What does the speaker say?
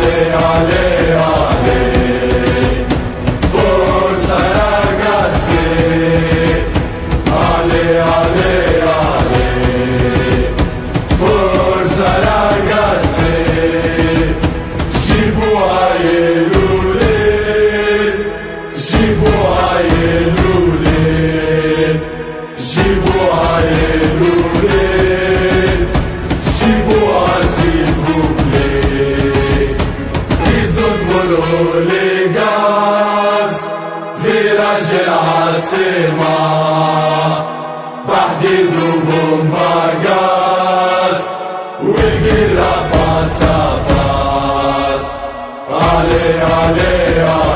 allez, allez, allez, forza ragazzi, allez, allez, allez, forza ragazzi, جيبوها يلولين، جيبوها يلولين، جيبوها يلولين، جيبوها سيفوبلي، يزدموا لي غاز فيراج العاصمة، بحديد وبومبا غاز والقرة فاس فاس. Allez, allez, allez.